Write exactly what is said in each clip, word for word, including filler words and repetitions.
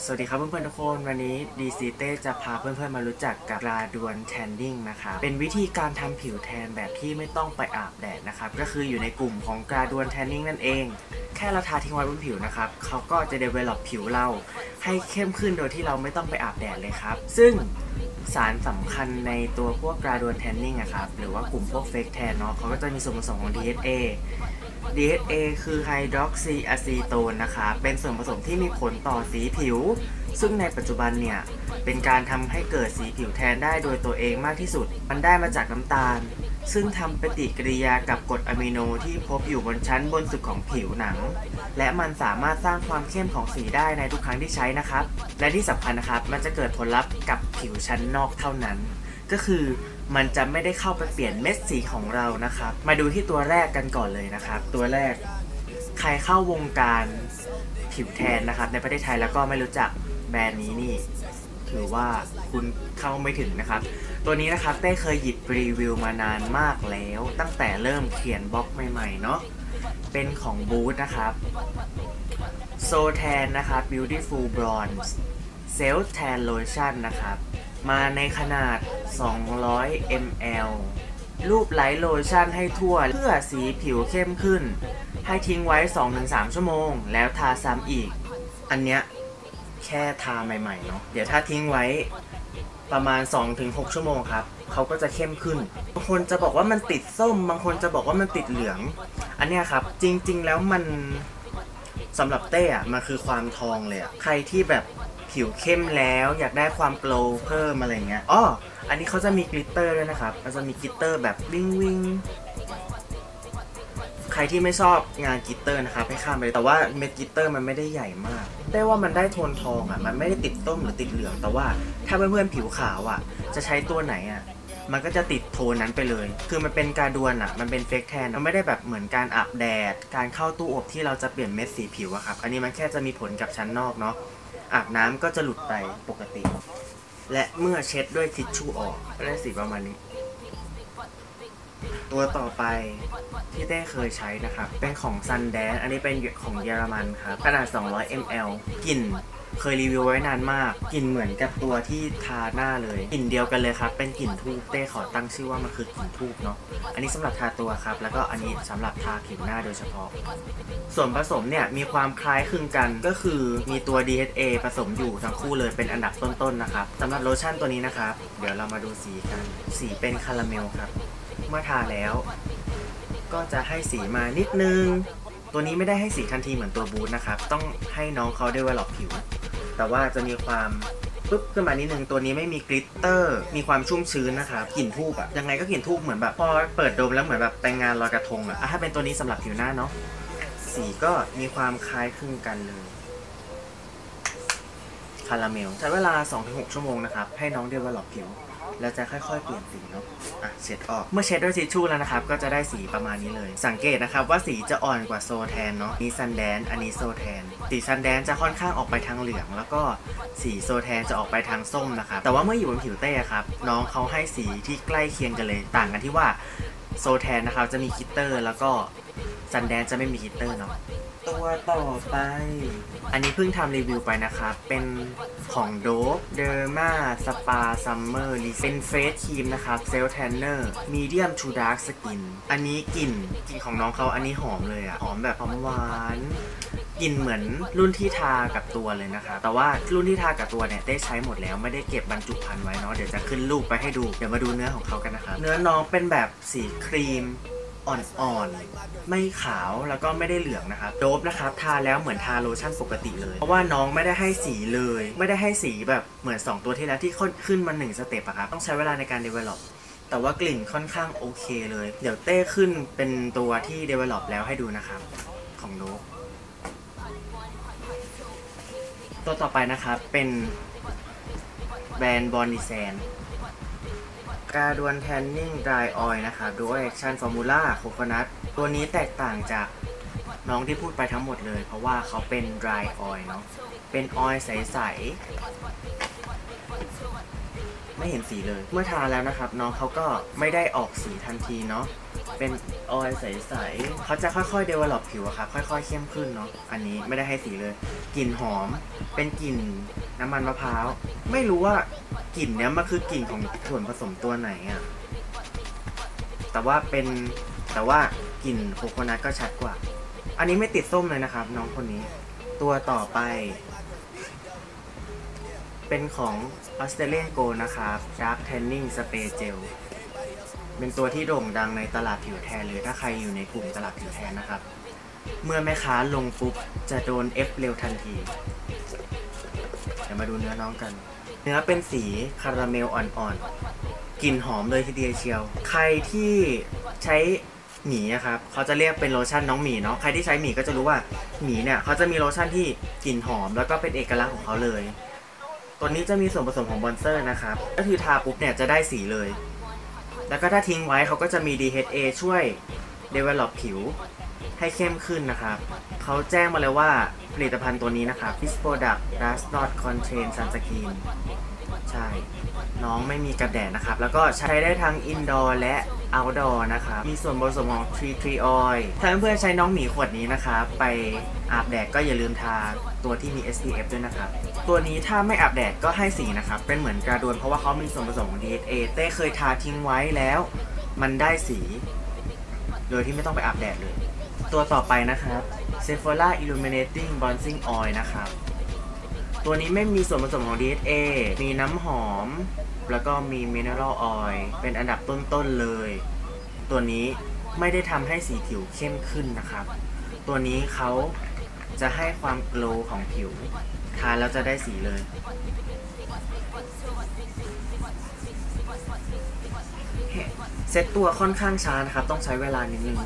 สวัสดีครับเพื่อนๆทุกคนวันนี้ดีซีเต้จะพาเพื่อนๆมารู้จักกับกราดวนแทนนิ่งนะคะเป็นวิธีการทำผิวแทนแบบที่ไม่ต้องไปอาบแดดนะครับก็คืออยู่ในกลุ่มของกราดวนแทนนิ่งนั่นเองแค่เราทาทิ้งไว้บนผิวนะครับเขาก็จะ develop ผิวเราให้เข้มขึ้นโดยที่เราไม่ต้องไปอาบแดดเลยครับซึ่งสารสำคัญในตัวพวกกราดวนแทนนิ่งอะครับหรือว่ากลุ่มพวกเฟกแทนเนาะเขาก็จะมีส่วนผสมของ ดี เอช เอ ดี เอช เอ คือไฮดรอกซีอะซีโตนนะคะเป็นส่วนผสมที่มีผลต่อสีผิวซึ่งในปัจจุบันเนี่ยเป็นการทำให้เกิดสีผิวแทนได้โดยตัวเองมากที่สุดมันได้มาจากน้ำตาลซึ่งทำปฏิกิริยากับกรดอะมิโนที่พบอยู่บนชั้นบนสุดของผิวหนังและมันสามารถสร้างความเข้มของสีได้ในทุกครั้งที่ใช้นะครับและที่สำคัญนะครับมันจะเกิดผลลัพธ์กับผิวชั้นนอกเท่านั้นก็คือมันจะไม่ได้เข้าไปเปลี่ยนเม็ดสีของเรานะครับมาดูที่ตัวแรกกันก่อนเลยนะครับตัวแรกใครเข้าวงการผิวแทนนะครับในประเทศไทยแล้วก็ไม่รู้จักแบรนด์นี้นี่ถือว่าคุณเข้าไม่ถึงนะครับตัวนี้นะครับเต้เคยหยิบรีวิวมานานมากแล้วตั้งแต่เริ่มเขียนบล็อกใหม่ๆเนาะเป็นของบูธนะครับโซแทนนะครับ Beautiful Bronze Self Tan Lotion นะครับมาในขนาดสองร้อยมิลลิลิตร รูปไล้โลชั่นให้ทั่วเพื่อสีผิวเข้มขึ้นให้ทิ้งไว้ สองถึงสาม ชั่วโมงแล้วทาซ้ำอีกอันเนี้ยแค่ทาใหม่ๆเนาะเดี๋ยวถ้าทิ้งไว้ประมาณ สองถึงหก ชั่วโมงครับเขาก็จะเข้มขึ้นบางคนจะบอกว่ามันติดส้มบางคนจะบอกว่ามันติดเหลืองอันเนี้ยครับจริงๆแล้วมันสำหรับเต้อะมันคือความทองเลยอะใครที่แบบผิวเข้มแล้วอยากได้ความโกลว์เพิ่มอะไรเงี้ยอ้ออันนี้เขาจะมีกลิตเตอร์ด้วยนะครับมันจะมีกลิตเตอร์แบบวิงวิงใครที่ไม่ชอบงานกลิตเตอร์นะครับให้ข้ามไปแต่ว่าเม็ดกลิตเตอร์มันไม่ได้ใหญ่มากได้ว่ามันได้โทนทองอ่ะมันไม่ได้ติดต้มหรือติดเหลืองแต่ว่าถ้าเพื่อนๆผิวขาวอ่ะจะใช้ตัวไหนอ่ะมันก็จะติดโทนนั้นไปเลยคือมันเป็นการดวนอ่ะมันเป็นเฟกแทนมันไม่ได้แบบเหมือนการอาบแดดการเข้าตู้อบที่เราจะเปลี่ยนเม็ดสีผิวอะครับอันนี้มันแค่จะมีผลกับชั้นนอกเนาะอาบน้ำก็จะหลุดไปปกติและเมื่อเช็ดด้วยทิชชู่ออกก็ได้สีประมาณนี้ตัวต่อไปที่เต้เคยใช้นะครับเป็นของ Sundance อันนี้เป็นของเยอรมันครับขนาดสองร้อยมิลลิลิตร กลิ่นเคยรีวิวไว้นานมากกลิ่นเหมือนกับตัวที่ทาหน้าเลยกลิ่นเดียวกันเลยครับเป็นกลิ่นทูบเต้ขอตั้งชื่อว่ามันคือกลิ่นทูบเนาะอันนี้สำหรับทาตัวครับแล้วก็อันนี้สำหรับทาผิวหน้าโดยเฉพาะส่วนผสมเนี่ยมีความคล้ายคลึงกันก็คือมีตัว ดี เอช เอ ผสมอยู่ทั้งคู่เลยเป็นอันดับต้นๆนะครับสำหรับโลชั่นตัวนี้นะครับเดี๋ยวเรามาดูสีกันสีเป็นคาราเมลครับเมื่อทาแล้วก็จะให้สีมานิดนึงตัวนี้ไม่ได้ให้สีทันทีเหมือนตัวบูทนะครับต้องให้น้องเขาได้เวลาผิวแต่ว่าจะมีความปึ๊บขึ้นมานิดนึงตัวนี้ไม่มีกลิตเตอร์มีความชุ่มชื้นนะครับกลิ่นทูบอะยังไงก็กลิ่นทูบเหมือนแบบพอเปิดดมแล้วเหมือนแบบไปงานลอยกระทงอะถ้าเป็นตัวนี้สำหรับผิวหน้าเนาะสีก็มีความคล้ายคลึงกันเลยคาราเมลใช้เวลา สองถึงหก ชั่วโมงนะครับให้น้องเดเวลลอปผิวแล้วจะค่อยๆเปลี่ยนสีเนาะอ่ะเช็ดออกเมื่อเช็ดด้วยทิชชู่แล้วนะครับก็จะได้สีประมาณนี้เลยสังเกตนะครับว่าสีจะอ่อนกว่าโซแทนเนาะนี่ซันแดนอันนี้โซแทนสีซันแดนจะค่อนข้างออกไปทางเหลืองแล้วก็สีโซแทนจะออกไปทางส้มนะครับแต่ว่าเมื่ออยู่บนผิวเต้ครับน้องเขาให้สีที่ใกล้เคียงกันเลยต่างกันที่ว่าโซแทนนะครับจะมีกลิตเตอร์แล้วก็ซันแดนจะไม่มีกลิตเตอร์เนาะตัวต่อไปอันนี้เพิ่งทำรีวิวไปนะครับเป็นของโดฟเดอร์มาสปาซัมเมอร์เป็นเฟสครีมนะครับเซลแทนเนอร์มีเดียมทูดาร์กสกินอันนี้กลิ่นกลิ่นของน้องเขาอันนี้หอมเลยอะหอมแบบหอมหวานกลิ่นเหมือนรุ่นที่ทากับตัวเลยนะคะแต่ว่ารุ่นที่ทากับตัวเนี่ยได้ใช้หมดแล้วไม่ได้เก็บบรรจุภัณฑ์ไว้เนาะเดี๋ยวจะขึ้นรูปไปให้ดูเดี๋ยวมาดูเนื้อของเขากันนะครับเนื้อน้องเป็นแบบสีครีมอ่อนๆไม่ขาวแล้วก็ไม่ได้เหลืองนะครับโดบนะครับทาแล้วเหมือนทาโลชั่นปกติเลยเพราะว่าน้องไม่ได้ให้สีเลยไม่ได้ให้สีแบบเหมือนสองตัวที่แล้วที่ขึ้นมาหนึ่งสเต็ปอะครับต้องใช้เวลาในการ develop แต่ว่ากลิ่นค่อนข้างโอเคเลยเดี๋ยวเต้ขึ้นเป็นตัวที่ develop แล้วให้ดูนะครับของโดบตัวต่อไปนะครับเป็นแบรนด์บอนดิแซนกราดวนแทนนิ่งดรายออยล์นะครับด้วยแอคชั่นฟอร์มูล่าโคโคนัทตัวนี้แตกต่างจากน้องที่พูดไปทั้งหมดเลยเพราะว่าเขาเป็นดรายออยล์เนาะเป็นออยล์ใสๆไม่เห็นสีเลยเมื่อทาแล้วนะครับน้องเขาก็ไม่ได้ออกสีทันทีเนาะเป็นออยล์ใสๆเขาจะค่อยๆ develop ผิวครับค่อยๆเข้มขึ้นเนาะอันนี้ไม่ได้ให้สีเลยกลิ่นหอมเป็นกลิ่นน้ำมันมะพร้าวไม่รู้ว่ากลิ่นเนี้ยมันคือกลิ่นของส่วนผสมตัวไหนอ่ะแต่ว่าเป็นแต่ว่ากลิ่นโคโคนัทก็ชัดกว่าอันนี้ไม่ติดส้มเลยนะครับน้องคนนี้ตัวต่อไปเป็นของ Australian Gold นะครับ Dark Tanning Spray Gel เป็นตัวที่โด่งดังในตลาดผิวแทนเลยถ้าใครอยู่ในกลุ่มตลาดผิวแทนนะครับเมื่อแม่ค้าลงปุ๊บจะโดน F เร็วทันทีเดี๋ยวมาดูเนื้อน้องกันเนื้อเป็นสีคาราเมลอ่อนๆกลิ่นหอมเลยทีเดียวเชียวใครที่ใช้หมีครับเขาจะเรียกเป็นโลชั่นน้องหมีเนาะใครที่ใช้หมีก็จะรู้ว่าหมีเนี่ยเขาจะมีโลชั่นที่กลิ่นหอมแล้วก็เป็นเอกลักษณ์ของเขาเลยตัวนี้จะมีส่วนผสมของบอนเซอร์นะครับก็คือทาปุ๊บเนี่ยจะได้สีเลยแล้วก็ถ้าทิ้งไว้เขาก็จะมี ดี เอช เอ ช่วย develop ผิวให้เข้มขึ้นนะครับเขาแจ้งมาเลยว่าผลิตภัณฑ์ตัวนี้นะครับ This product does not contain sunscreen ใช่น้องไม่มีกันแดดนะครับแล้วก็ใช้ได้ทั้ง indoor และ outdoor นะครับมีส่วนผสมของ tree tree oil ถ้าเพื่อนๆใช้น้องหมีขวดนี้นะครับไปอาบแดดก็อย่าลืมทาตัวที่มี เอส พี เอฟ ด้วยนะครับตัวนี้ถ้าไม่อาบแดดก็ให้สีนะครับเป็นเหมือนกระดวนเพราะว่าเขามีส่วนผสมของ ดี เอช เอ เต้เคยทาทิ้งไว้แล้วมันได้สีโดยที่ไม่ต้องไปอาบแดดเลยตัวต่อไปนะครับ Sephora Illuminating Bronzing Oil นะครับตัวนี้ไม่มีส่วนผสมของ ดี เอช เอ มีน้ำหอมแล้วก็มี Mineral Oil เป็นอันดับต้นๆเลยตัวนี้ไม่ได้ทำให้สีผิวเข้มขึ้นนะครับตัวนี้เขาจะให้ความโกลว์ของผิวทาแล้วจะได้สีเลยเซตตัวค่อนข้างช้านะครับต้องใช้เวลานิดนึง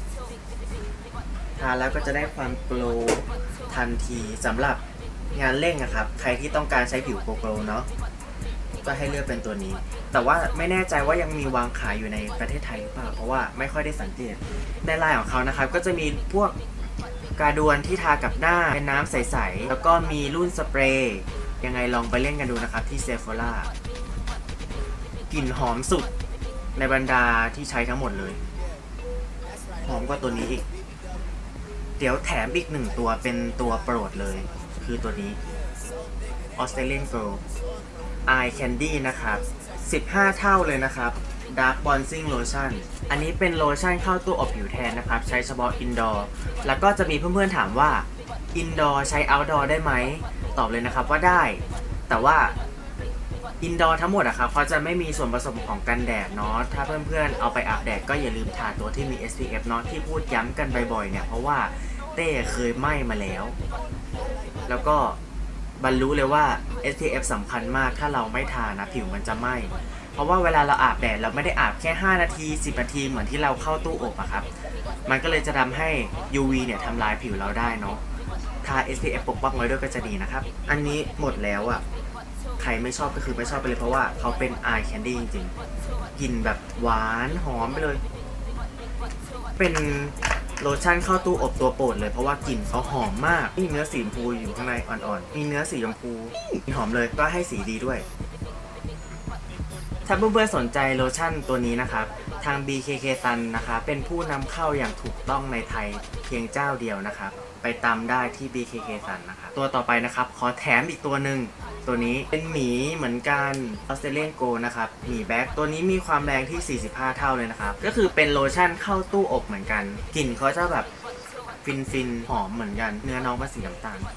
ทาแล้วก็จะได้ความโกลว์ทันทีสำหรับงานเร่งอะครับใครที่ต้องการใช้ผิวโกลว์เนาะก็ให้เลือกเป็นตัวนี้แต่ว่าไม่แน่ใจว่ายังมีวางขายอยู่ในประเทศไทยหรือเปล่าเพราะว่าไม่ค่อยได้สังเกตในไลน์ของเขานะครับก็จะมีพวกกาดวนที่ทากับหน้าเป็นน้ำใสๆแล้วก็มีรุ่นสเปรย์ยังไงลองไปเล่นกันดูนะครับที่ Sephora กลิ่นหอมสุดในบรรดาที่ใช้ทั้งหมดเลยหอมกว่าตัวนี้อีกเดี๋ยวแถมอีกหนึ่งตัวเป็นตัวโปรดเลยคือตัวนี้ Australian Gold Eye Candy นะครับสิบห้าเท่าเลยนะครับ Dark Bronzing Lotion อันนี้เป็นโลชั่นเข้าตู้อบผิวแทนนะครับใช้เฉพาะ Indoor แล้วก็จะมีเพื่อนๆถามว่า Indoor ใช้ Outdoor ได้ไหมตอบเลยนะครับว่าได้แต่ว่า Indoor ทั้งหมดอะครับเขาจะไม่มีส่วนผสมของกันแดดเนาะถ้าเพื่อนๆเอาไปอาบแดดก็อย่าลืมทาตัวที่มี เอส พี เอฟ เนาะที่พูดย้ำกันบ่อยๆเนี่ยเพราะว่าเต้เคยไหม้มาแล้วแล้วก็บรรลุเลยว่า เอส พี เอฟ สำคัญมากถ้าเราไม่ทานะผิวมันจะไหม้เพราะว่าเวลาเราอาบแดดเราไม่ได้อาบแค่ห้านาทีสิบนาทีเหมือนที่เราเข้าตู้อบอะครับมันก็เลยจะทำให้ ยู วี เนี่ยทำลายผิวเราได้เนาะทา เอส พี เอฟ ปกป้องไว้ด้วยก็จะดีนะครับอันนี้หมดแล้วอะใครไม่ชอบก็คือไม่ชอบไปเลยเพราะว่าเขาเป็น Eye Candy จริงๆกลิ่นแบบหวานหอมไปเลยเป็นโลชั่นเข้าตู้อบตัวโปรดเลยเพราะว่ากลิ่นเขาหอมมากมีเนื้อสีชมพูอยู่ข้างในอ่อนๆมีเนื้อสีชมพูหอมเลยก็ให้สีดีด้วยถ้าเพื่อนๆสนใจโลชั่นตัวนี้นะครับทาง บี เค เค ซัน นะครับเป็นผู้นำเข้าอย่างถูกต้องในไทยเพียงเจ้าเดียวนะครับไปตามได้ที่ บี เค เค ซัน นะครับตัวต่อไปนะครับขอแถมอีกตัวหนึ่งตัวนี้เป็นหมีเหมือนกัน Australian Gold นะครับหมีแบ็คตัวนี้มีความแรงที่สี่สิบห้าเท่าเลยนะครับก็คือเป็นโลชั่นเข้าตู้อบเหมือนกันกลิ่นเขาจะแบบฟินฟินหอมเหมือนกันเนื้อน้องเป็นสีน้ำตาล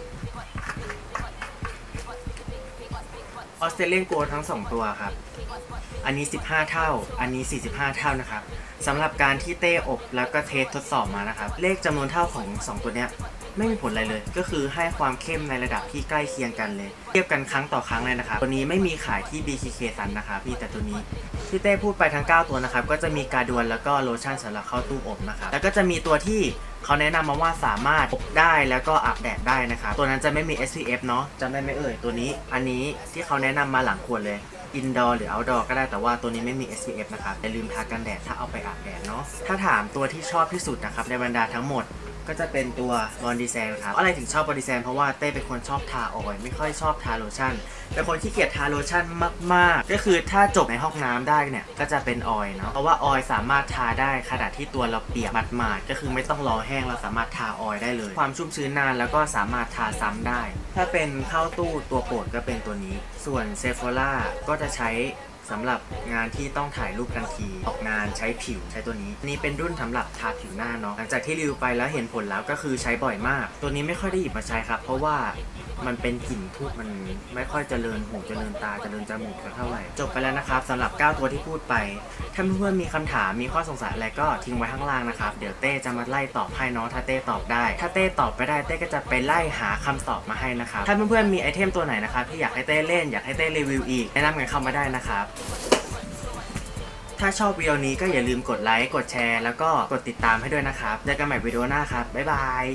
Australian Gold ทั้งสองตัวครับอันนี้สิบห้าเท่าอันนี้สี่สิบห้าเท่านะครับสำหรับการที่เต้อบแล้วก็เทสทดสอบมานะครับเลขจำนวนเท่าของสองตัวเนี้ยไม่มีผลอะไรเลยก็คือให้ความเข้มในระดับที่ใกล้เคียงกันเลยเทียบกันครั้งต่อครั้งเลยนะครับตัวนี้ไม่มีขายที่ บี เค เค ซัน นะครับมีแต่ตัวนี้ที่เต้พูดไปทั้งเก้าตัวนะครับก็จะมีกาดวนแล้วก็โลชั่นสำหรับเข้าตู้อบนะครับแล้วก็จะมีตัวที่เขาแนะนำมาว่าสามารถอบได้แล้วก็อาบแดดได้นะครับตัวนั้นจะไม่มี เอส พี เอฟ เนาะจำได้ไหมเอ่ยตัวนี้อันนี้ที่เขาแนะนำมาหลังขวดเลย Indoor หรือ Outdoor ก็ได้แต่ว่าตัวนี้ไม่มี เอส พี เอฟ นะครับอย่าลืมทากันแดดถ้าเอาไปอาบแดดเนาะถ้าถามตัวที่ชอบที่สุดนะครับในบรรดาทั้งหมดก็จะเป็นตัวบอนดีแซนครับอะไรถึงชอบบอนดีแซนเพราะว่าเต้เป็นคนชอบทาออยล์ไม่ค่อยชอบทาโลชั่นเป็นคนที่เกียจทาโลชั่นมากๆก็คือถ้าจบในห้องน้ำได้เนี่ยก็จะเป็นออยล์เนาะเพราะว่าออยล์สามารถทาได้ขณะที่ตัวเราเปียกหมาดๆก็คือไม่ต้องรอแห้งเราสามารถทาออยล์ได้เลยความชุ่มชื้นนานแล้วก็สามารถทาซ้ำได้ถ้าเป็นเข้าตู้ตัวโปรดก็เป็นตัวนี้ส่วนเซฟโฟล่าก็จะใช้สำหรับงานที่ต้องถ่ายรูปกันทีออกงานใช้ผิวใช้ตัวนี้นี่เป็นรุ่นสำหรับทาผิวหน้าเนาะหลังจากที่รีวิวไปแล้วเห็นผลแล้วก็คือใช้บ่อยมากตัวนี้ไม่ค่อยได้หยิบมาใช้ครับเพราะว่ามันเป็นกลิ่นทูบมันไม่ค่อยเจริญหูเจริญตาเจริญจมูกเท่าไหร่จบไปแล้วนะครับสำหรับเก้าตัวที่พูดไปถ้าเพื่อนๆมีคำถามมีข้อสงสัยอะไรก็ทิ้งไว้ข้างล่างนะครับเดี๋ยวเต้จะมาไล่ตอบให้น้องถ้าเต้ตอบได้ถ้าเต้ตอบไปได้เต้ก็จะไปไล่หาคำตอบมาให้นะครับถ้าเพื่อนๆมีไอเทมตัวไหนนะครับที่อยากให้เต้เล่นอยากให้เต้รีวิวอีกแนะนำกันเข้ามาได้นะครับถ้าชอบวิดีโอนี้ก็อย่าลืมกดไลค์กดแชร์แล้วก็กดติดตามให้ด้วยนะครับเจอกันใหม่วิดีโอหน้าครับบ๊ายบาย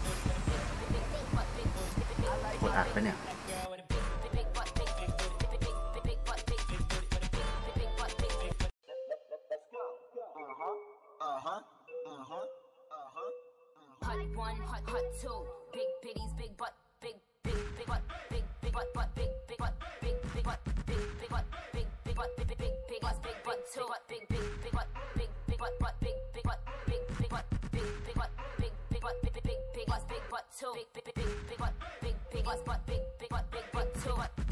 กดอัดไปเนี่ย Hot one, hot, hot two. Big bitties, big butt, big, big, big butt, big, big butt, butt, big, big butt, big, big butt, big, big butt, big, big butt, big, big, big, big butt, big butt two, big, big, big butt, big, big butt, butt, big, big butt, big, big butt, big, big butt, big, big butt, big, big, big, big butt, big butt two, big, big, big, big butt, big, big butt, butt, big, big butt, big butt two.